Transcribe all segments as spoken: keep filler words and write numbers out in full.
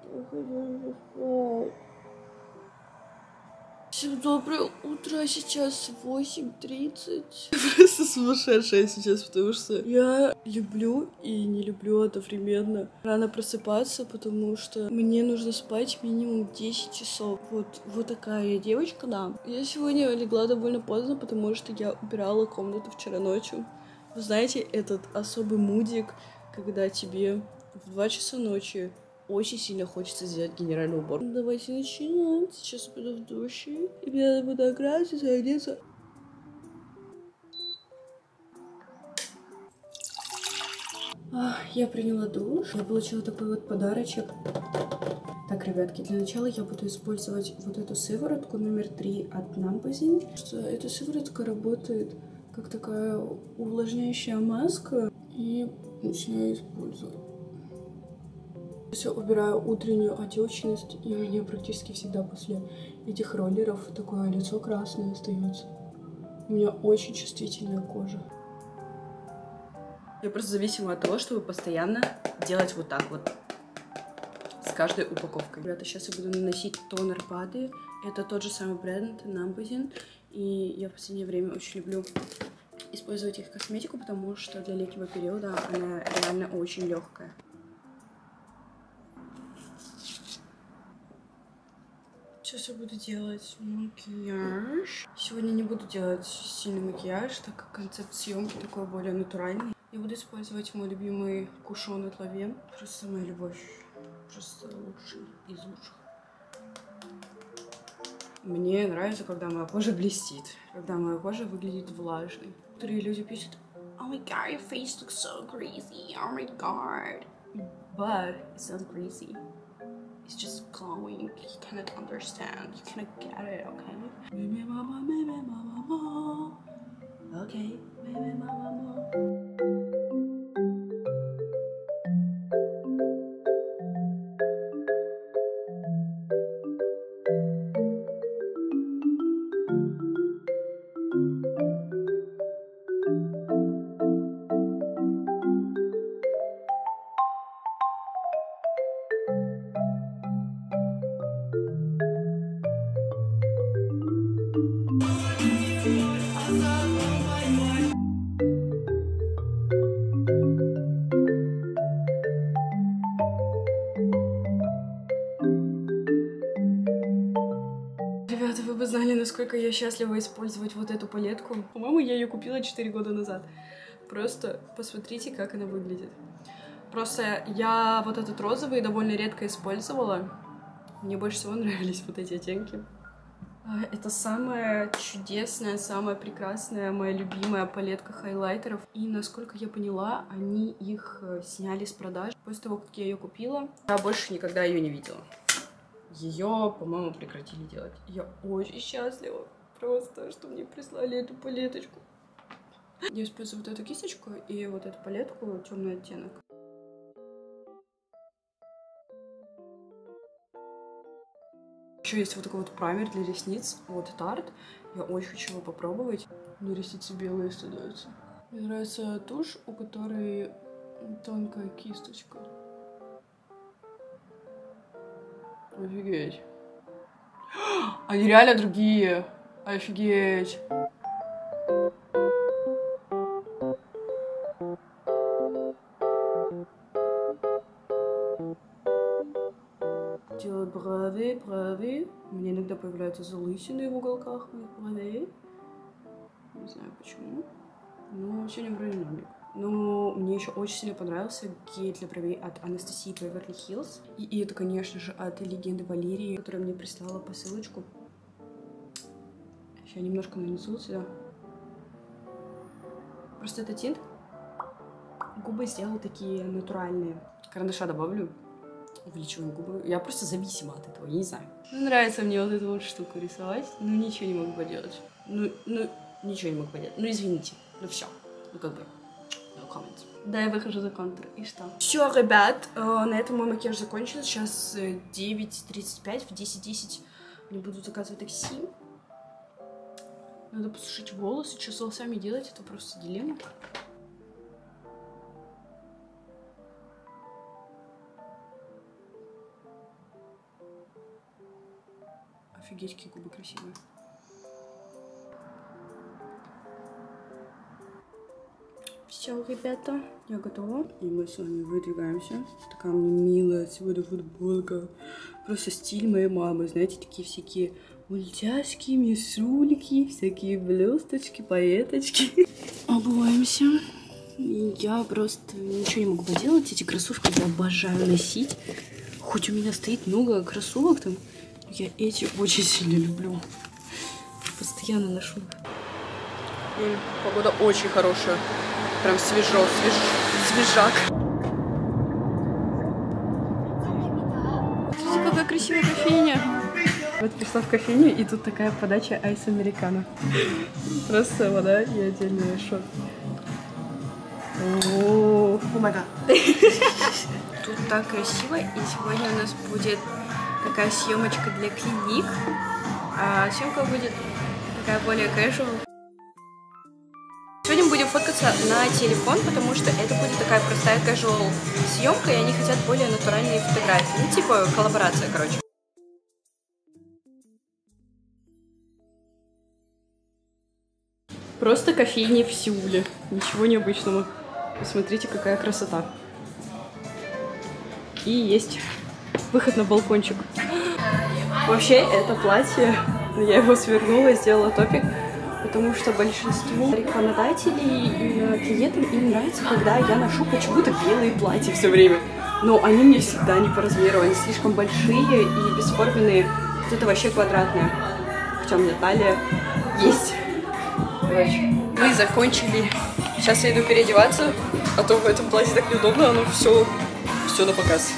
Я хочу спать. Всем доброе утро, сейчас восемь тридцать. Просто сумасшедшая сейчас, потому что я люблю и не люблю одновременно рано просыпаться, потому что мне нужно спать минимум десять часов. Вот, вот такая я девочка, да. Я сегодня легла довольно поздно, потому что я убирала комнату вчера ночью. Вы знаете, этот особый мудик, когда тебе в два часа ночи очень сильно хочется сделать генеральную уборку. Давайте начинать. Сейчас я пойду в душе. И мне надо будет накраситься и одеться. Я приняла душ. Я получила такой вот подарочек. Так, ребятки, для начала я буду использовать вот эту сыворотку номер три от Numbuzin. Что эта сыворотка работает как такая увлажняющая маска. И начинаю использовать. Я убираю утреннюю отечность, и у меня практически всегда после этих роллеров такое лицо красное остается. У меня очень чувствительная кожа. Я просто зависима от того, чтобы постоянно делать вот так вот с каждой упаковкой. Ребята, сейчас я буду наносить тонер Бады. Это тот же самый бренд Numbuzin. И я в последнее время очень люблю использовать их косметику, потому что для летнего периода она реально очень легкая. Сейчас я буду делать макияж. Сегодня не буду делать сильный макияж, так как концепт съемки такой более натуральный. Я буду использовать мой любимый кушон от Лавен. Просто моя любовь. Просто лучший из лучших. Мне нравится, когда моя кожа блестит, когда моя кожа выглядит влажной. Некоторые люди пишут: "Oh my god, your face looks so greasy. Oh my god." But it's not greasy. It's just glowing. You cannot understand. You cannot get it, okay? Meme mama, meme mama, mama. Okay, meme mama, mama. Ребята, вы бы знали, насколько я счастлива использовать вот эту палетку. По-моему, я ее купила четыре года назад. Просто посмотрите, как она выглядит. Просто я вот этот розовый довольно редко использовала. Мне больше всего нравились вот эти оттенки. Это самая чудесная, самая прекрасная, моя любимая палетка хайлайтеров. И, насколько я поняла, они их сняли с продаж. После того, как я ее купила, я больше никогда ее не видела. Ее, по-моему, прекратили делать. Я очень счастлива просто, что мне прислали эту палеточку. Я использую вот эту кисточку и вот эту палетку, темный оттенок. Еще есть вот такой вот праймер для ресниц от Tarte. Я очень хочу его попробовать. Но ресницы белые становятся. Мне нравится тушь, у которой тонкая кисточка. Офигеть. Они реально другие. Офигеть. Делаю брови, брови. У меня иногда появляются залысины в уголках моих бровей. Не знаю почему. Но сегодня вроде нормально. Но мне еще очень сильно понравился гель для бровей от Анастасии Beverly Hills. И, и это, конечно же, от Легенды Валерии, которая мне прислала посылочку. Сейчас немножко нанесу сюда. Просто это тинт. Губы сделала такие натуральные. Карандаша добавлю. Увеличиваю губы. Я просто зависима от этого, я не знаю. Ну, нравится мне вот эту вот штуку рисовать. Ну, ничего не могу поделать. Ну, ну, ничего не могу поделать. Ну, извините. Ну, все. Ну, как бы. Да, я выхожу за контур. И что? Все, ребят, э, на этом мой макияж закончился. Сейчас девять тридцать пять, в десять десять мне будут заказывать такси. Надо посушить волосы. Что с волосами делать, это просто дилемма. Офигеть, какие губы красивые. Все, ребята, я готова. И мы с вами выдвигаемся. Такая мне милая сегодня футболка. Просто стиль моей мамы. Знаете, такие всякие мультяшки, мишульки, всякие блесточки, поэточки. Обуваемся. И я просто ничего не могу поделать. Эти кроссовки я обожаю носить. Хоть у меня стоит много кроссовок там, я эти очень сильно люблю. Постоянно ношу. И погода очень хорошая. Прям свежо, свеж... свежак. Смотрите, какая красивая кофейня. Вот пришла в кофейню, и тут такая подача айс американо. Просто вода и отдельный шот. О май гад. Тут так красиво, и сегодня у нас будет такая съемочка для клиник. А съемка будет такая более casual. Сегодня мы будем фоткаться на телефон, потому что это будет такая простая casual съемка, и они хотят более натуральные фотографии. Ну, типа коллаборация, короче. Просто кофейни в Сеуле. Ничего необычного. Посмотрите, какая красота. И есть выход на балкончик. Вообще, это платье, я его свернула, сделала топик. Потому что большинству рекламодателей и клиентам им нравится, когда я ношу почему-то белые платья все время. Но они мне всегда не по размеру, они слишком большие и бесформенные. Вот это вообще квадратное. Хотя у меня талия есть. Короче, мы закончили. Сейчас я иду переодеваться, а то в этом платье так неудобно, оно все, все на показ.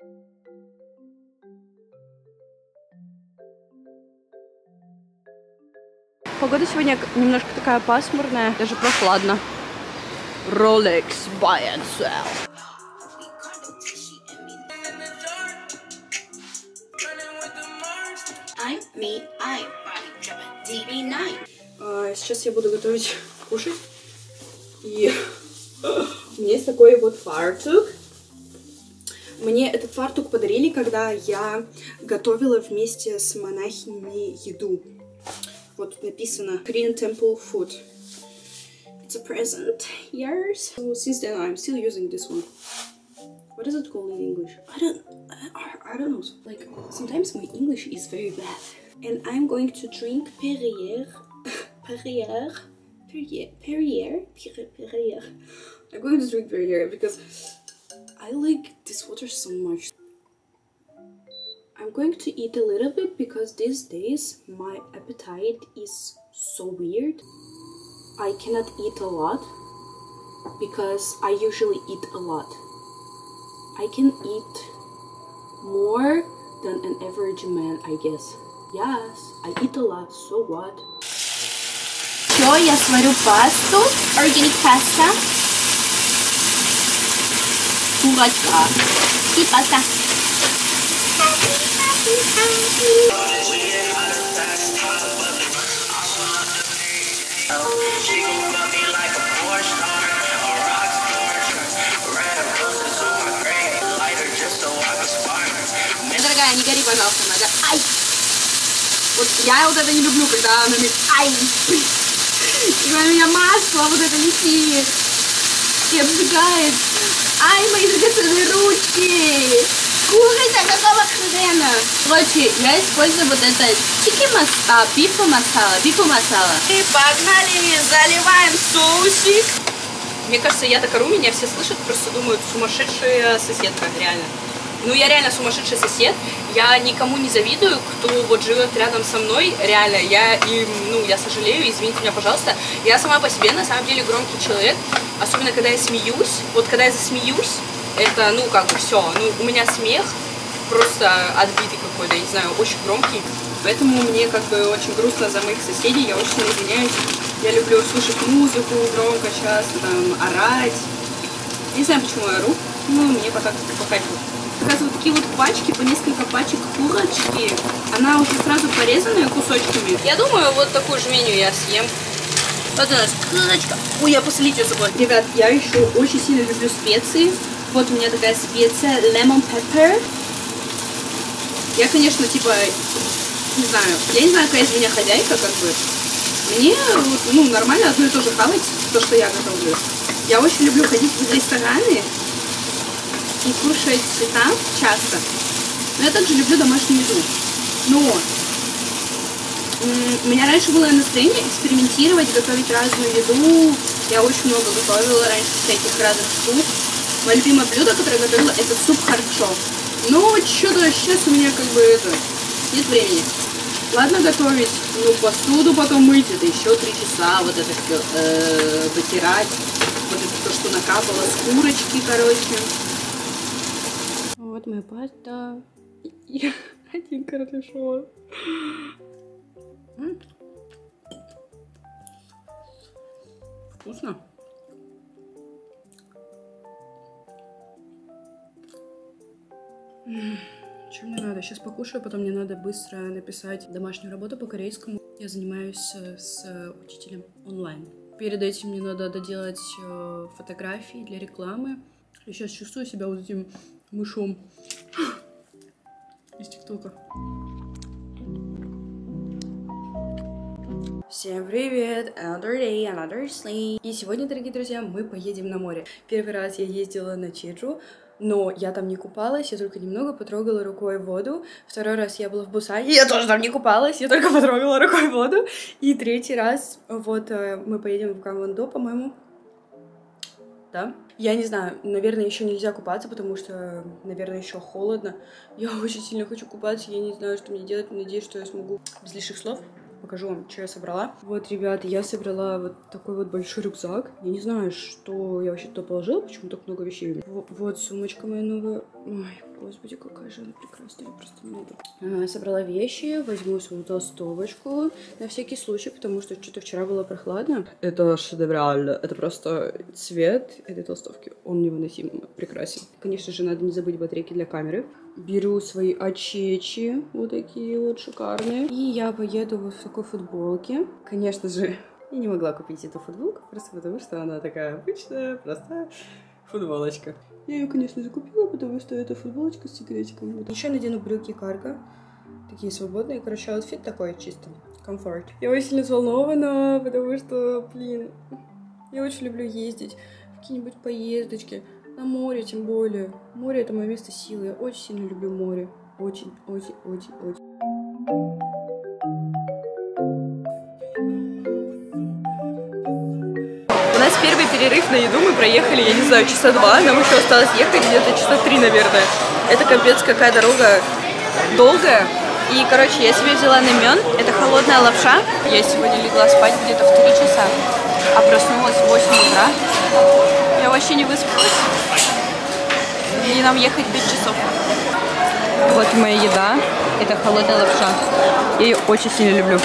Погода сегодня немножко такая пасмурная, даже прохладно. Rolex buy and sell. Сейчас я буду готовить кушать. И у меня есть такой вот фартук. Мне этот фартук подарили, когда я готовила вместе с монахинями еду. Вот тут написано Korean Temple Food. It's a present. Yours. So since then I'm still using this one. What is it called in English? I don't. I, I don't know. Like sometimes my English is very bad. And I'm going to drink Perrier. Perrier. Perrier. Perrier. Perrier. I'm going to drink Perrier because I like this water so much. I'm going to eat a little bit because these days my appetite is so weird. I cannot eat a lot because I usually eat a lot. I can eat more than an average man, I guess. Yes, I eat a lot, so what? Все, я сварю пасту. Organic pasta. Курочка. И паста. Дорогая, не гори, пожалуйста, надо. Ай! Вот я вот это не люблю, когда она говорит ай! И у меня масло вот это летит. И обжигает. Ай, мои драгоценные ручки! Курица, какого хрена? Короче, я использую вот это чики масала, бифу масала, бифу масала. И погнали, заливаем соусик. Мне кажется, я так ору, меня все слышат, просто думают, сумасшедшая соседка, реально. Ну, я реально сумасшедший сосед, я никому не завидую, кто вот живет рядом со мной, реально, я им, ну, я сожалею, извините меня, пожалуйста. Я сама по себе, на самом деле, громкий человек, особенно когда я смеюсь, вот когда я засмеюсь, это, ну, как бы все, ну, у меня смех просто отбитый какой-то, не знаю, очень громкий, поэтому мне как бы очень грустно за моих соседей, я очень извиняюсь, я люблю слушать музыку громко, часто, там, орать, не знаю, почему я ору, ну, мне пока по кайфу. Показываю такие вот пачки, по несколько пачек курочки, она уже сразу порезанная кусочками, я думаю, вот такую жменю я съем. Вот у нас курочка, ой, я посолить ее забыла. Ребят, я еще очень сильно люблю специи. Вот у меня такая специя lemon pepper. Я, конечно, типа Не знаю, я не знаю, какая из меня хозяйка, как бы. Мне, ну, нормально одно и то же хавать, то, что я готовлю. Я очень люблю ходить в рестораны и кушать там часто. Но я также люблю домашнюю еду. Но у меня раньше было настроение экспериментировать, готовить разную еду. Я очень много готовила раньше всяких разных суп. Мое любимое блюдо, которое я готовила, это суп харчо. Но что-то сейчас у меня как бы это, нет времени. Ладно готовить, ну посуду потом мыть, это еще три часа, вот это все э, вытирать, вот это то, что накапало с курочки, короче. Вот моя паста и один корнишон. Вкусно. Что мне надо? Сейчас покушаю, потом мне надо быстро написать домашнюю работу по корейскому. Я занимаюсь с учителем онлайн. Перед этим мне надо доделать фотографии для рекламы. Я сейчас чувствую себя вот этим мышом из ТикТока. Всем привет! Another day, another sleep. И сегодня, дорогие друзья, мы поедем на море. Первый раз я ездила на Чеджу, но я там не купалась, я только немного потрогала рукой воду. Второй раз я была в Бусане, я тоже там не купалась, я только потрогала рукой воду. И третий раз, вот, мы поедем в Гангвон-до, по-моему. Да? Я не знаю, наверное, еще нельзя купаться, потому что, наверное, еще холодно. Я очень сильно хочу купаться, я не знаю, что мне делать, надеюсь, что я смогу без лишних слов. Покажу вам, что я собрала. Вот, ребята, я собрала вот такой вот большой рюкзак. Я не знаю, что я вообще туда положила, почему так много вещей. Вот, вот сумочка моя новая. Ой, господи, какая же она прекрасная, я просто не могу. А, собрала вещи, возьму свою толстовочку на всякий случай, потому что что-то вчера было прохладно. Это шедеврально, это просто цвет этой толстовки. Он невыносимо прекрасен. Конечно же, надо не забыть батарейки для камеры. Беру свои очечи, вот такие вот шикарные. И я поеду вот в такой футболке. Конечно же, я не могла купить эту футболку, просто потому что она такая обычная, простая футболочка. Я ее, конечно же, купила, потому что это футболочка с секретиком. Вот. Еще надену брюки карго. Такие свободные. Короче, аутфит такой чисто. Комфорт. Я очень сильно взволнована, потому что, блин, я очень люблю ездить в какие-нибудь поездочки. На море, тем более. Море — это мое место силы. Я очень сильно люблю море. Очень, очень, очень, очень. У нас первый перерыв на еду. Мы проехали, я не знаю, часа два. Нам еще осталось ехать где-то часа три, наверное. Это капец, какая дорога долгая. И, короче, я себе взяла намен. Это холодная лапша. Я сегодня легла спать где-то в три часа, а проснулась в восемь утра. Я вообще не выспалась. И нам ехать пять часов. Вот моя еда. Это холодная лапша. Я ее очень сильно люблю.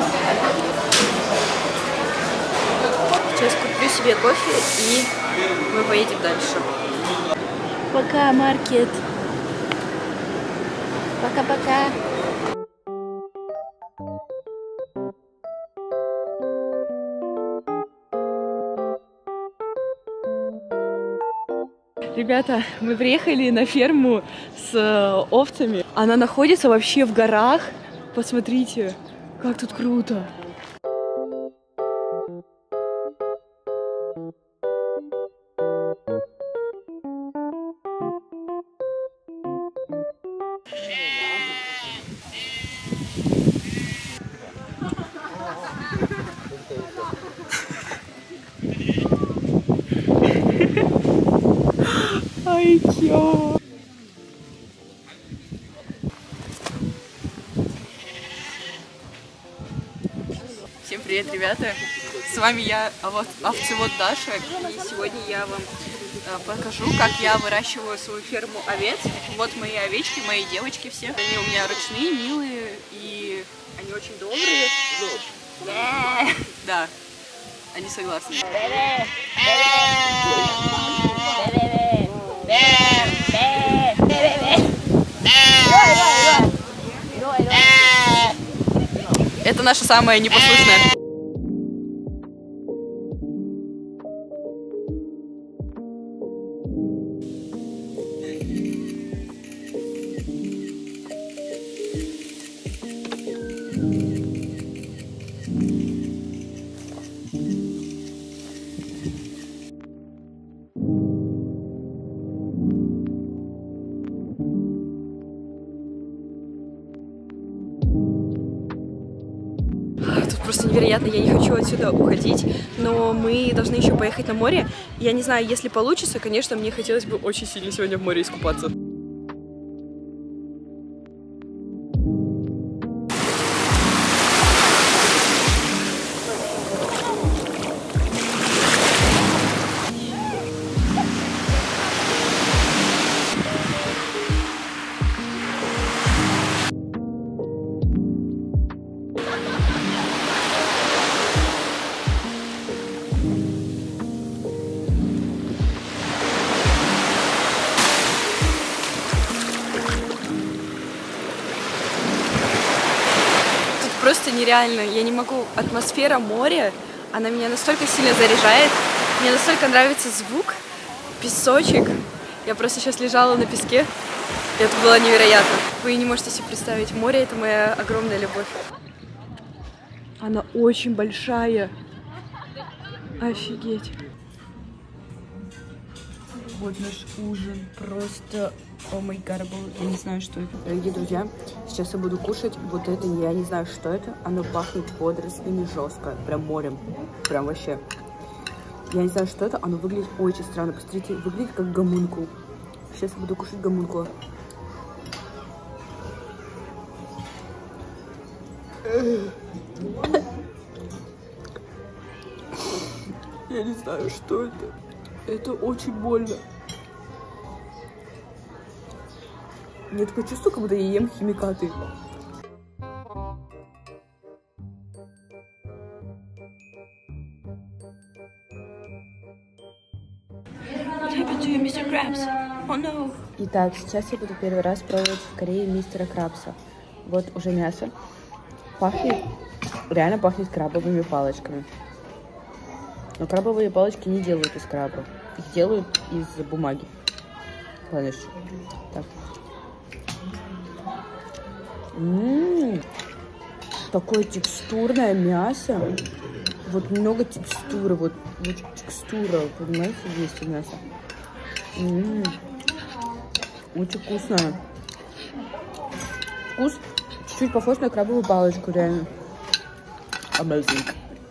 Сейчас куплю себе кофе и мы поедем дальше. Пока, маркет. Пока-пока. Ребята, мы приехали на ферму с э, овцами. Она находится вообще в горах. Посмотрите, как тут круто. Ай, чё? Всем привет, ребята! С вами я, овцевод Даша, и сегодня я вам покажу, как я выращиваю свою ферму овец. Вот мои овечки, мои девочки все. Они у меня ручные, милые, и они очень добрые. Да, они согласны. Это наша самая непослушная. просто невероятно, я не хочу отсюда уходить, но мы должны еще поехать на море. Я не знаю, если получится, конечно, мне хотелось бы очень сильно сегодня в море искупаться. Просто нереально, я не могу, атмосфера моря, она меня настолько сильно заряжает, мне настолько нравится звук, песочек, я просто сейчас лежала на песке, и это было невероятно. Вы не можете себе представить, море — это моя огромная любовь. Она очень большая, офигеть. Вот наш ужин, просто, о май гад, я не знаю, что это. Дорогие друзья, сейчас я буду кушать вот это, я не знаю, что это. Оно пахнет водорослями жестко, прям морем, прям вообще. Я не знаю, что это, оно выглядит очень странно. Посмотрите, выглядит как гомункул. Сейчас я буду кушать гомункула. Я не знаю, что это. Это очень больно. Мне такое чувство, как будто я ем химикаты. мистер Крабс? Oh, no. Итак, сейчас я буду первый раз пробовать в Корее мистера Крабса. Вот уже мясо. Пахнет, реально пахнет крабовыми палочками. Но крабовые палочки не делают из крабов. Их делают из бумаги. Ладно, так. М-м-м. Такое текстурное мясо. Вот много текстуры. Вот, вот текстура, понимаете, есть у мяса. М-м-м. Очень вкусное. Вкус чуть-чуть похож на крабовую палочку, реально. Amazing.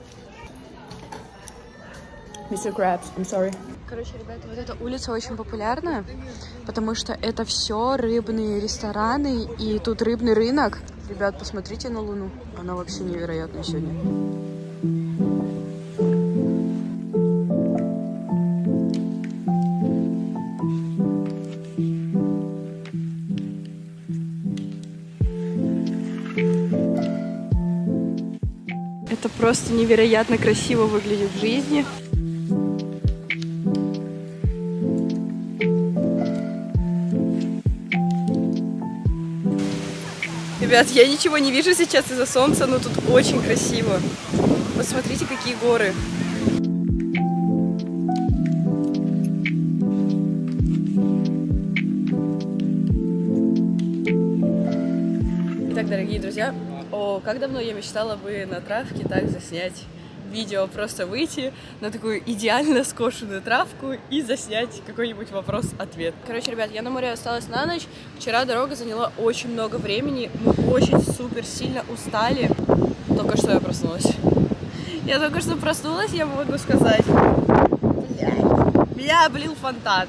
мистер Крабс, I'm sorry. Короче, ребята, вот эта улица очень популярна, потому что это все рыбные рестораны, и тут рыбный рынок. Ребят, посмотрите на Луну, она вообще невероятная сегодня. Это просто невероятно красиво выглядит в жизни. Ребят, я ничего не вижу сейчас из-за солнца, но тут очень красиво. Посмотрите, какие горы. Итак, дорогие друзья, о, как давно я мечтала бы на травке так заснять видео, просто выйти на такую идеально скошенную травку и заснять какой-нибудь вопрос-ответ. Короче, ребят, я на море осталась на ночь. Вчера дорога заняла очень много времени. Мы очень супер сильно устали. Только что я проснулась. Я только что проснулась, я могу сказать. Меня облил фонтан.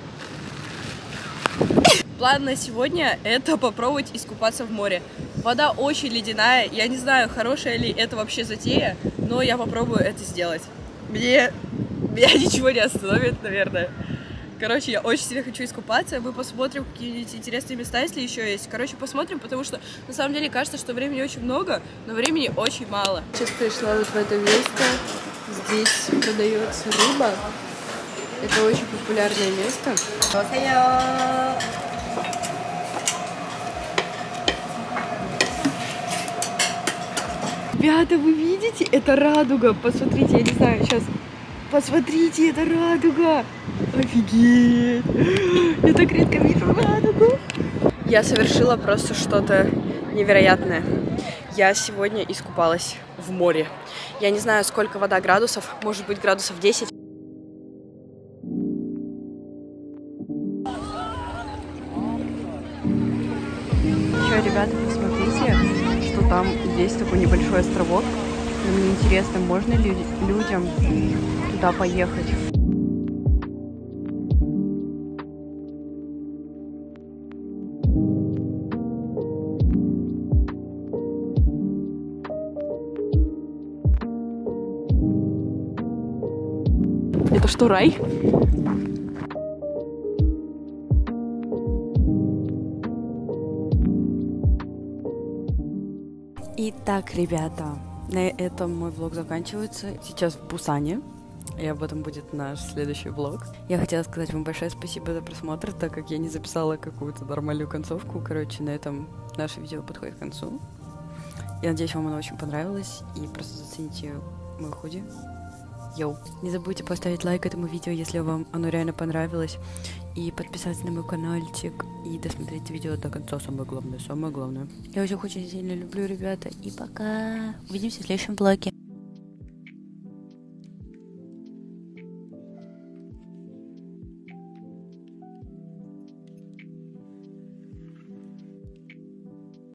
План на сегодня — это попробовать искупаться в море. Вода очень ледяная, я не знаю, хорошая ли это вообще затея, но я попробую это сделать. Мне... Меня ничего не остановит, наверное. Короче, я очень сильно хочу искупаться, мы посмотрим какие-нибудь интересные места, если еще есть. Короче, посмотрим, потому что на самом деле кажется, что времени очень много, но времени очень мало. Сейчас пришла вот в это место, здесь продается рыба. Это очень популярное место. Ребята, вы видите? Это радуга. Посмотрите, я не знаю, сейчас. Посмотрите, это радуга. Офигеть. Я так редко вижу радугу. Я совершила просто что-то невероятное. Я сегодня искупалась в море. Я не знаю, сколько вода градусов. Может быть, градусов десять. Еще, ребята, посмотрите, что там есть такой небольшой островок. Но мне интересно, можно ли людям туда поехать? Это что, рай? Итак, ребята, на этом мой влог заканчивается. Сейчас в Пусане, и об этом будет наш следующий влог. Я хотела сказать вам большое спасибо за просмотр, так как я не записала какую-то нормальную концовку. Короче, на этом наше видео подходит к концу. Я надеюсь, вам оно очень понравилось, и просто зацените мой худи. Йоу. Не забудьте поставить лайк этому видео, если вам оно реально понравилось, и подписаться на мой каналчик, и досмотреть видео до конца, самое главное, самое главное. Я вас очень сильно люблю, ребята, и пока. Увидимся в следующем влоге.